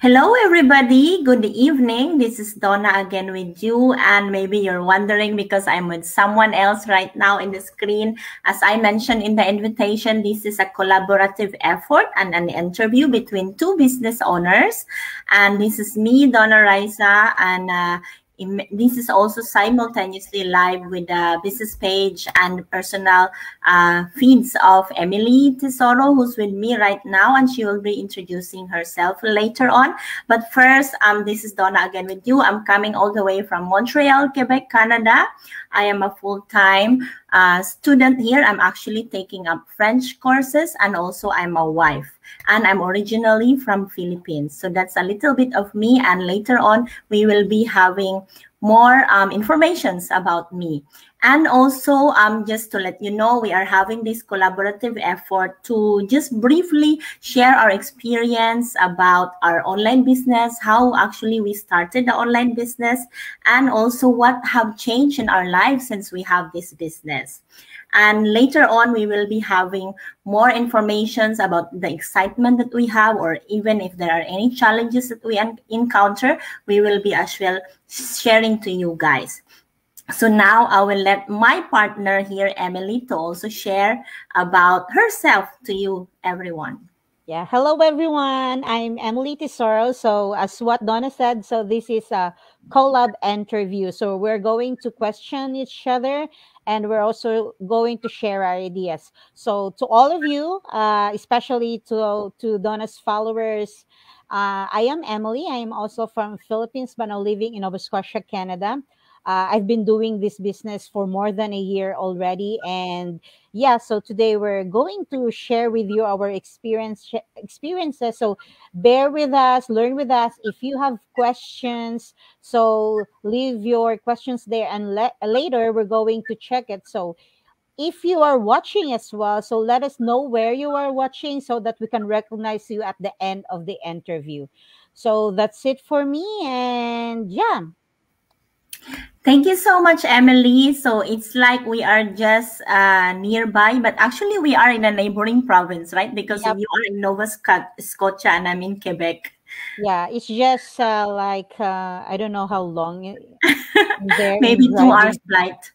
Hello, everybody. Good evening. This is Donna again with you. And maybe you're wondering because I'm with someone else right now in the screen. As I mentioned in the invitation, this is a collaborative effort and an interview between two business owners. And this is me, Donna Raisa, and this is also simultaneously live with the business page and personal feeds of Emily Tesoro, who's with me right now, and she will be introducing herself later on. But first, this is Donna again with you. I'm coming all the way from Montreal, Quebec, Canada. I am a full-time student here. I'm actually taking up French courses, and also I'm a wife. And I'm originally from Philippines. So that's a little bit of me. And later on, we will be having more informations about me. And also, just to let you know, we are having this collaborative effort to just briefly share our experience about our online business, how actually we started the online business, and also what have changed in our lives since we have this business. And later on, we will be having more informations about the excitement that we have, or even if there are any challenges that we encounter, we will be as well sharing to you guys. So now I will let my partner here, Emily, to also share about herself to you, everyone. Yeah, hello everyone. I'm Emily Tesoro. So as what Donna said, so this is a collab interview. So we're going to question each other and we're also going to share our ideas. So to all of you, especially to Donna's followers, I am Emily. I am also from Philippines, but now living in Nova Scotia, Canada. I've been doing this business for more than a year already, and yeah, so today we're going to share with you our experiences. So bear with us, learn with us. If you have questions, so leave your questions there, and later we're going to check it. So if you are watching as well, so let us know where you are watching so that we can recognize you at the end of the interview. So that's it for me, and yeah. Thank you so much, Emily. So it's like we are just nearby, but actually we are in a neighboring province, right? Because Yep. you are in Nova Scotia and I'm in Quebec. Yeah, it's just like I don't know how long there Maybe in 2 hours driving. flight.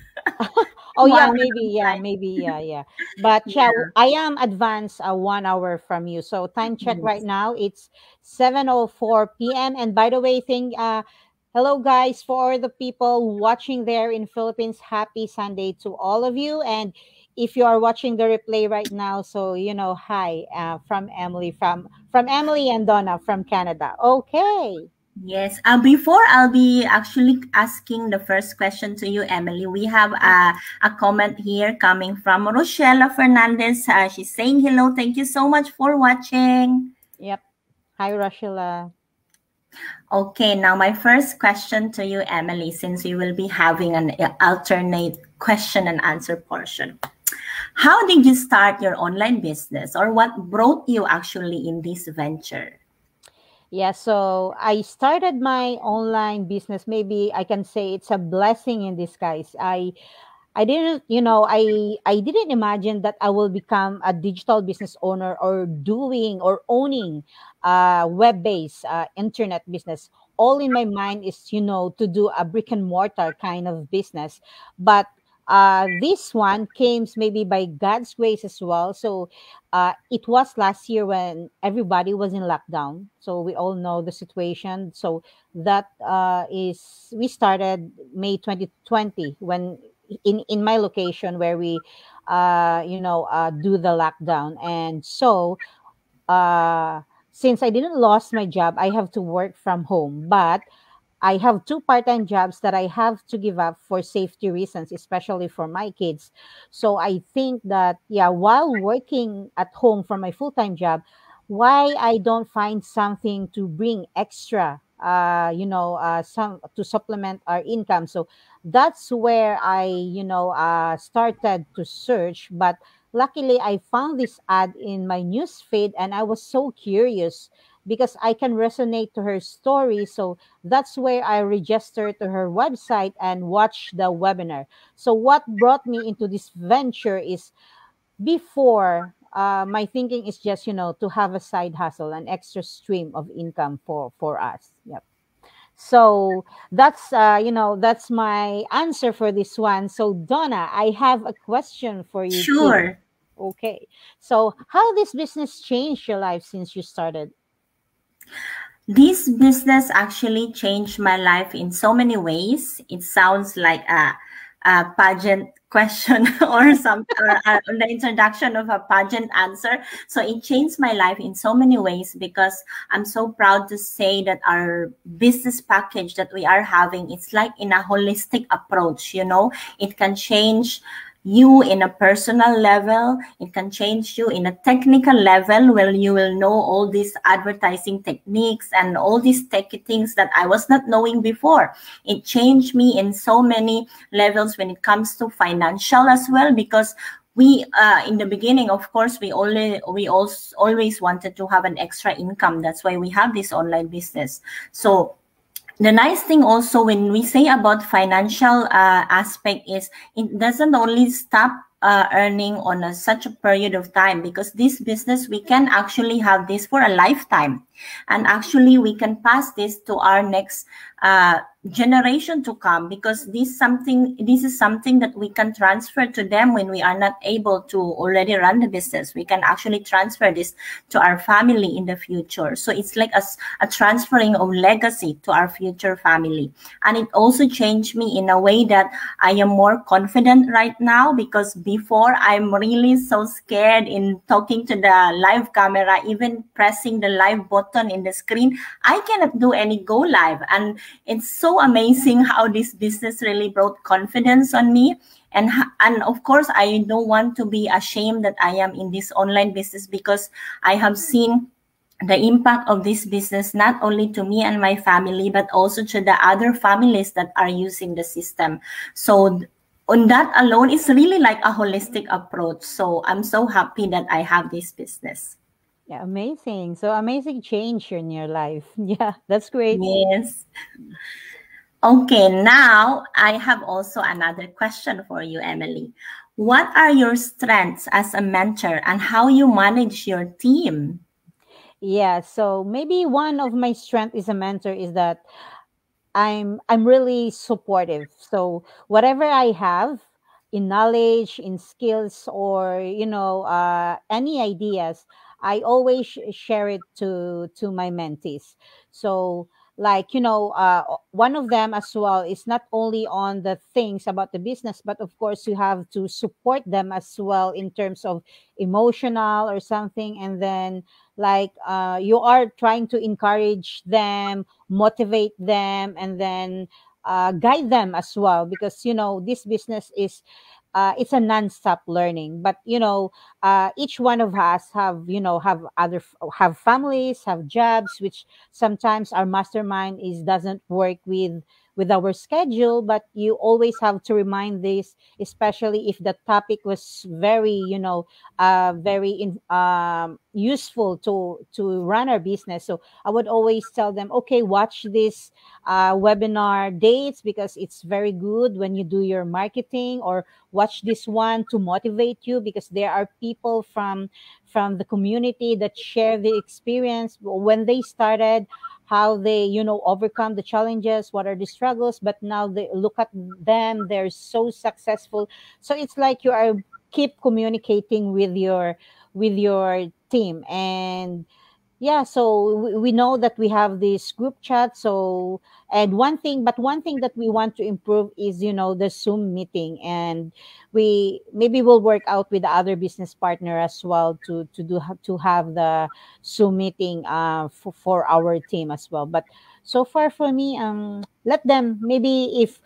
Oh two yeah, hours maybe, yeah. But yeah, flight. I am advanced 1 hour from you. So time check Yeah. right now. It's 7:04 p.m. And by the way, hello guys, for the people watching there in Philippines. Happy Sunday to all of you. And if you are watching the replay right now, so hi from Emily from Emily and Donna from Canada. Okay. Yes. Before I'll be actually asking the first question to you, Emily, we have a comment here coming from Rochella Fernandez. She's saying hello. Thank you so much for watching. Yep. Hi, Rashila. Okay, now my first question to you, Emily, since we will be having an alternate question and answer portion. How did you start your online business, or what brought you actually in this venture? Yeah, so I started my online business. Maybe I can say it's a blessing in disguise. I didn't, I didn't imagine that I will become a digital business owner or doing or owning web-based internet business. All in my mind is, to do a brick and mortar kind of business. But this one came maybe by God's grace as well. So it was last year when everybody was in lockdown. So we all know the situation. So that is we started May 2020 when in my location where we do the lockdown. And so uh since I didn't lost my job, I have to work from home, but I have two part-time jobs that I have to give up for safety reasons, especially for my kids. So I think that, yeah, while working at home for my full-time job, why I don't find something to bring extra, some to supplement our income. So that's where I, started to search. But luckily, I found this ad in my news feed, and I was so curious because I can resonate to her story. So that's where I registered to her website and watched the webinar. So what brought me into this venture is before my thinking is just, to have a side hustle, an extra stream of income for us. Yep. So that's my answer for this one. So Donna, I have a question for you too. Sure. Okay. So how this business changed your life since you started? This business actually changed my life in so many ways. It sounds like a pageant question or some the introduction of a pageant answer. So it changed my life in so many ways because I'm so proud to say that our business package that we are having, it's like in a holistic approach. It can change you in a personal level. It can change you in a technical level where you will know all these advertising techniques and all these techy things that I was not knowing before. It changed me in so many levels when it comes to financial as well, because we in the beginning, of course, we also always wanted to have an extra income. That's why we have this online business. So the nice thing also when we say about financial aspect is it doesn't only stop earning on such a period of time, because this business we can actually have this for a lifetime, and actually we can pass this to our next generation to come, because this is something that we can transfer to them when we are not able to already run the business. We can actually transfer this to our family in the future. So it's like a transferring of legacy to our future family. And it also changed me in a way that I am more confident right now, because before I'm really so scared in talking to the live camera, even pressing the live button in the screen. I cannot do any go live. And it's so amazing how this business really brought confidence on me. And of course, I don't want to be ashamed that I am in this online business, because I have seen the impact of this business not only to me and my family, but also to the other families that are using the system. So on that alone, it's really like a holistic approach. So I'm so happy that I have this business. Yeah, amazing. So amazing change in your life. Yeah, that's great. Yes. Okay, now I have also another question for you, Emily. What are your strengths as a mentor and how you manage your team? Yeah, so maybe one of my strength as a mentor is that I'm really supportive. So whatever I have in knowledge, in skills, or any ideas, I always share it to my mentees. So like one of them as well is not only on the things about the business, but of course you have to support them as well in terms of emotional or something, and then like you are trying to encourage them, motivate them, and then guide them as well, because this business is it's a non-stop learning. But each one of us have families, have jobs, which sometimes our mastermind is doesn't work with our schedule. But you always have to remind this, especially if the topic was very useful to run our business. So I would always tell them, okay, watch this webinar dates, because it's very good when you do your marketing, or watch this one to motivate you, because there are people from the community that share the experience when they started, how they overcome the challenges, what are the struggles, but now they look at them, they're so successful. So it's like you are keep communicating with your team. And yeah, so we know that we have this group chat. So, and one thing that we want to improve is the Zoom meeting, and we maybe will work out with the other business partner as well to have the Zoom meeting for our team as well. But so far for me, let them, maybe if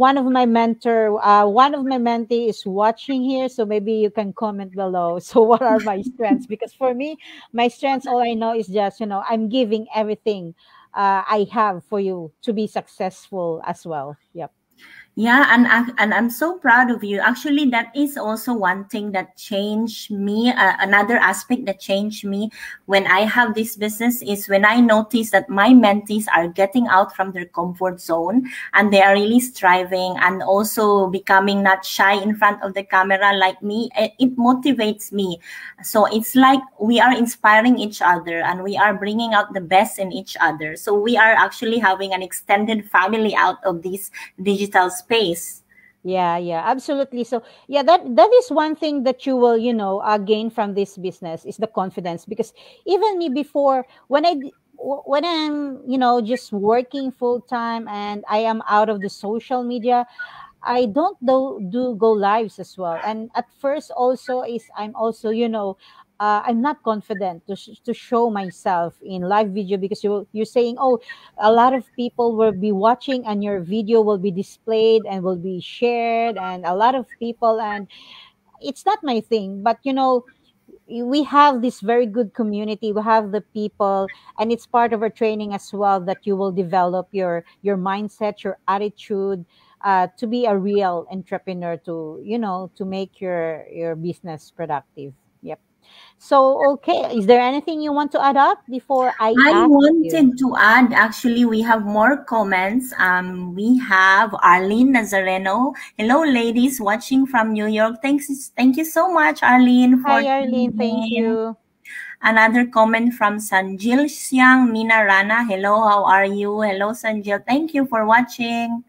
one of my mentee is watching here, so maybe you can comment below. So what are my strengths? Because for me, my strengths, all I know is just I'm giving everything I have for you to be successful as well. Yep. Yeah, and I'm so proud of you. Actually, that is also one thing that changed me. Another aspect that changed me when I have this business is when I notice that my mentees are getting out from their comfort zone and they are really striving and also becoming not shy in front of the camera like me. It motivates me. So it's like we are inspiring each other and we are bringing out the best in each other. So we are actually having an extended family out of this digital space. Yeah, yeah, absolutely. So, yeah, that is one thing that you will, gain from this business is the confidence. Because even me before, when I'm, just working full time and I am out of the social media, I don't do go lives as well. And at first also is I'm also, I'm not confident to show myself in live video because you're saying, oh, a lot of people will be watching and your video will be displayed and will be shared and a lot of people, and it's not my thing. But we have this very good community, we have the people, and it's part of our training as well that you will develop your mindset, your attitude, to be a real entrepreneur, to to make your business productive. Yep. So, okay, is there anything you want to add up before I I ask you? wanted to add, actually, we have more comments. We have Arlene Nazareno. Hello, ladies watching from New York. Thank you so much, Arlene, Hi, for Arlene, tuning thank in. you. Another comment from Sanjil Siang Mina Rana. Hello, how are you? Hello, Sanjil. Thank you for watching.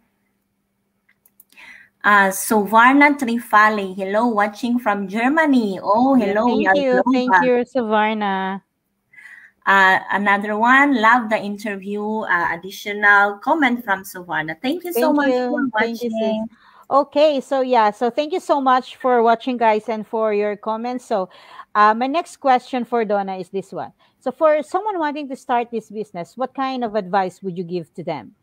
Suvarna Trifali. Hello, watching from Germany. Oh, Yeah, hello, we are thank global. you, Savarna. Another one, love the interview. Additional comment from Suvarna. Thank you so much for Thank you, sis. watching. Okay, so yeah, so thank you so much for watching, guys, and for your comments. So, my next question for Donna is this one. So, for someone wanting to start this business, what kind of advice would you give to them?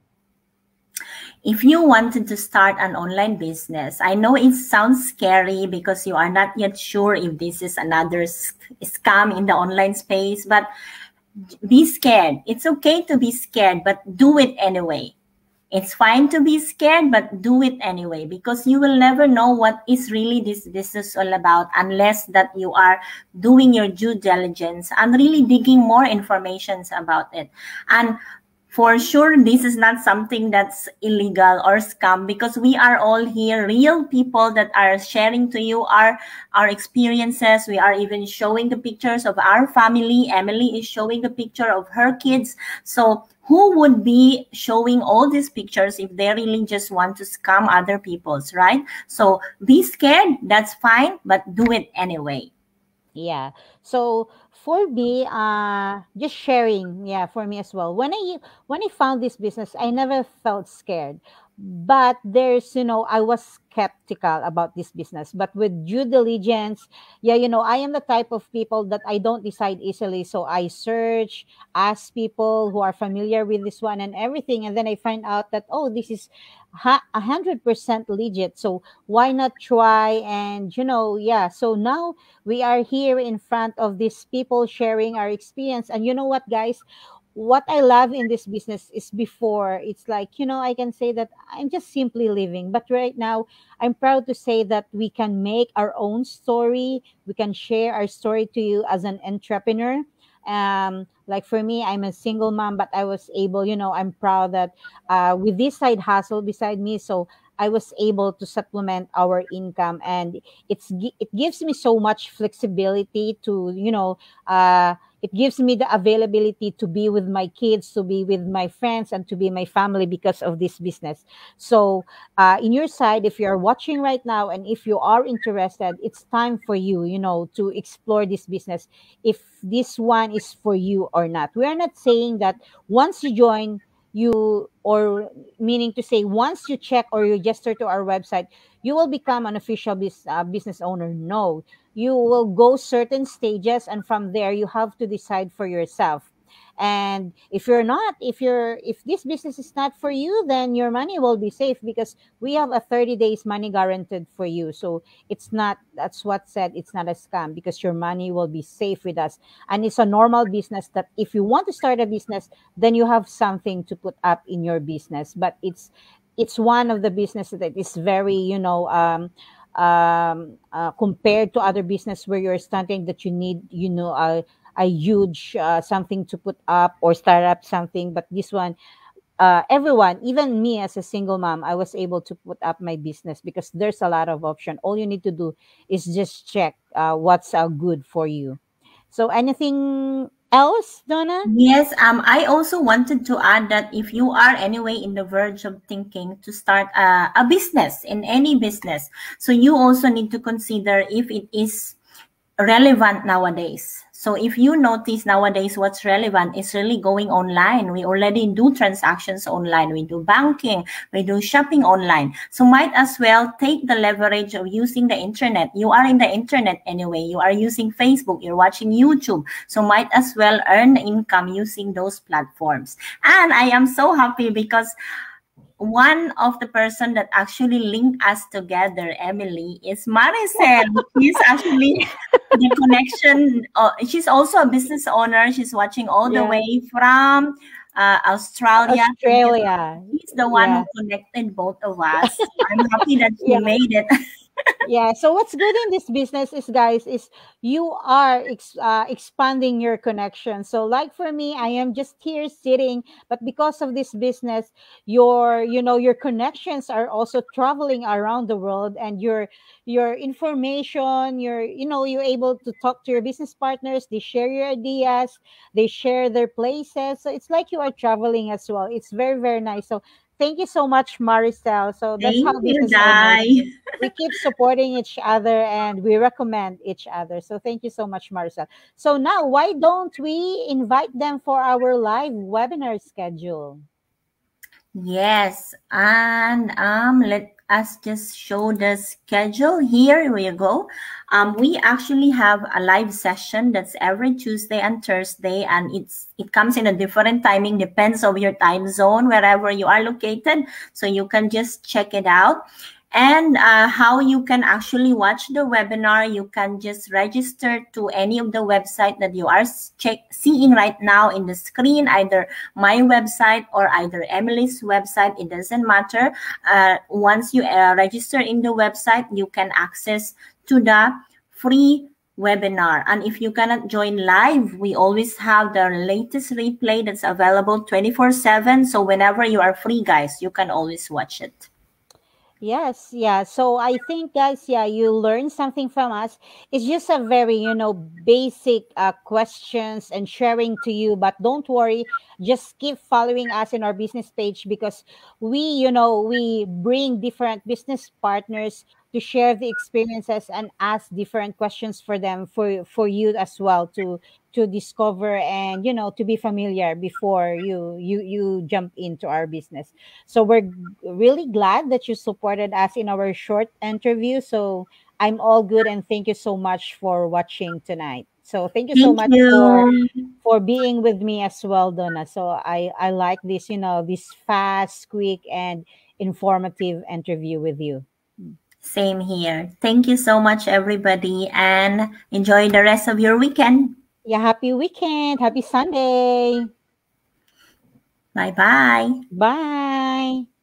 If you wanted to start an online business, I know it sounds scary because you are not yet sure if this is another scam in the online space, but be scared. It's okay to be scared, but do it anyway. It's fine to be scared, but do it anyway because you will never know what is really this business all about unless that you are doing your due diligence and really digging more information about it. And for sure, this is not something that's illegal or scam because we are all here, real people that are sharing to you our experiences. We are even showing the pictures of our family. Emily is showing the picture of her kids. So who would be showing all these pictures if they really just want to scam other people's, right? So be scared, that's fine, but do it anyway. Yeah. So for me, just sharing, yeah, for me as well. When I found this business, I never felt scared. But there's, I was skeptical about this business. But with due diligence, yeah, I am the type of people that I don't decide easily. So I search, ask people who are familiar with this one and everything, and then I find out that, oh, this is 100% legit. So why not try? And yeah. So now we are here in front of these people sharing our experience. And you know what, guys? What I love in this business is before it's like, I can say that I'm just simply living. But right now, I'm proud to say that we can make our own story. We can share our story to you as an entrepreneur. Like for me, I'm a single mom, but I was able, I'm proud that with this side hustle beside me, so I was able to supplement our income, and it gives me so much flexibility to it gives me the availability to be with my kids, to be with my friends, and to be my family because of this business. So, in your side, if you're watching right now and if you are interested, it's time for you, to explore this business. If this one is for you or not, we are not saying that once you join, or meaning to say once you check or you register to our website, you will become an official business owner. No, you will go certain stages, and from there you have to decide for yourself. And if this business is not for you, then your money will be safe because we have a 30 days money guaranteed for you. So it's not, that's what said, it's not a scam because your money will be safe with us. And it's a normal business that if you want to start a business, then you have something to put up in your business. But it's one of the businesses that is very, compared to other business where you're starting, that you need, a huge something to put up or start up something. But this one, everyone, even me as a single mom, I was able to put up my business because there's a lot of option. All you need to do is just check what's good for you. So anything else, Donna? Yes, I also wanted to add that if you are anyway in the verge of thinking to start a business, in any business, so you also need to consider if it is relevant nowadays. So if you notice nowadays, what's relevant is really going online. We already do transactions online. We do banking. We do shopping online. So might as well take the leverage of using the internet. You are in the internet anyway. You are using Facebook. You're watching YouTube. So might as well earn income using those platforms. And I am so happy because one of the person that actually linked us together, Emily, is Maricel. She's actually the connection. She's also a business owner. She's watching all the Yeah. way from Australia. Australia. She's the one Yeah. who connected both of us. I'm happy that she Yeah. made it. Yeah, so what's good in this business is, guys, is you are expanding your connection. So like for me, I am just here sitting, but because of this business, your connections are also traveling around the world, and your information, you're able to talk to your business partners. They share your ideas, they share their places, so it's like you are traveling as well. It's very, very nice. So thank you so much, Maricel. So that's how Thank you, business owners, Dai. we keep supporting each other and we recommend each other. So thank you so much, Marcel. So now, why don't we invite them for our live webinar schedule? Yes, and let us just show the schedule. Here we go. We actually have a live session that's every Tuesday and Thursday, and it comes in a different timing, depends on your time zone, wherever you are located. So you can just check it out. And how you can actually watch the webinar, you can just register to any of the website that you are seeing right now in the screen, either my website or either Emily's website. It doesn't matter. Once you register in the website, you can access to the free webinar. And if you cannot join live, we always have the latest replay that's available 24/7. So whenever you are free, guys, you can always watch it. Yes, yeah. So I think, guys, yeah, you learn something from us. It's just a very, basic questions and sharing to you. But don't worry, just keep following us in our business page, because we bring different business partners to share the experiences and ask different questions for them, for you as well, to discover and to be familiar before you jump into our business. So we're really glad that you supported us in our short interview. So I'm all good, and thank you so much for watching tonight. So thank you so Thank much you. for being with me as well, Donna. So I like this, this fast, quick, and informative interview with you. Same here. Thank you so much, everybody, and enjoy the rest of your weekend. Yeah, happy weekend. Happy Sunday. Bye bye. Bye.